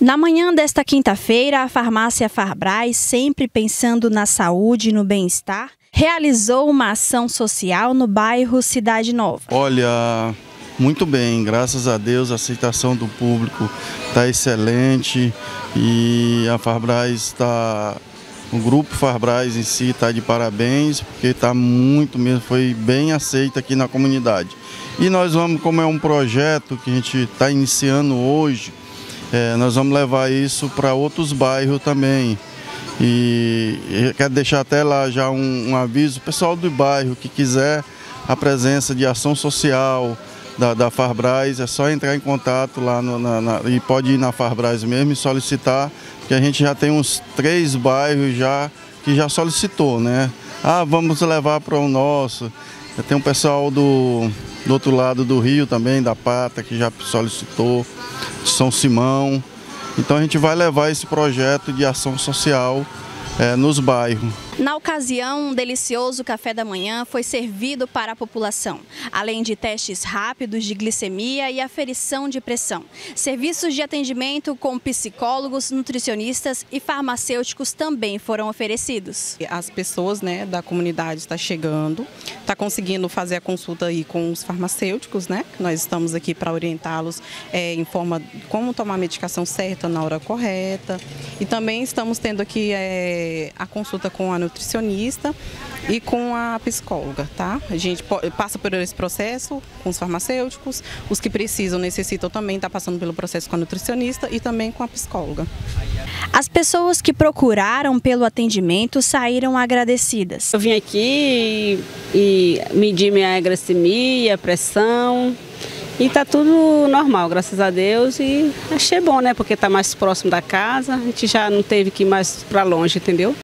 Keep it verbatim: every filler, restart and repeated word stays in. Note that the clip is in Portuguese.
Na manhã desta quinta-feira, a farmácia Farbras, sempre pensando na saúde e no bem-estar, realizou uma ação social no bairro Cidade Nova. Olha, muito bem, graças a Deus a aceitação do público está excelente e a Farbras está, o grupo Farbras em si está de parabéns, porque está muito mesmo, foi bem aceita aqui na comunidade. E nós vamos, como é um projeto que a gente está iniciando hoje, É, nós vamos levar isso para outros bairros também. E, e quero deixar até lá já um, um aviso, pessoal do bairro que quiser a presença de ação social da, da Farbras, é só entrar em contato lá no, na, na, e pode ir na Farbras mesmo e solicitar, porque a gente já tem uns três bairros já que já solicitou, né? Ah, vamos levar para o nosso. Tem um pessoal do, do outro lado do rio também, da Pata, que já solicitou, São Simão. Então a gente vai levar esse projeto de ação social é, nos bairros. Na ocasião, um delicioso café da manhã foi servido para a população, além de testes rápidos de glicemia e aferição de pressão. Serviços de atendimento com psicólogos, nutricionistas e farmacêuticos também foram oferecidos. As pessoas, né, da comunidade estão chegando, está conseguindo fazer a consulta aí com os farmacêuticos, né? Nós estamos aqui para orientá-los é, em forma como tomar a medicação certa na hora correta. E também estamos tendo aqui é, a consulta com a nutricionista e com a psicóloga, tá? A gente passa por esse processo com os farmacêuticos, os que precisam, necessitam também estar passando pelo processo com a nutricionista e também com a psicóloga. As pessoas que procuraram pelo atendimento saíram agradecidas. Eu vim aqui e, e medi minha glicemia, pressão e tá tudo normal, graças a Deus, e achei bom, né? Porque tá mais próximo da casa, a gente já não teve que ir mais para longe, entendeu?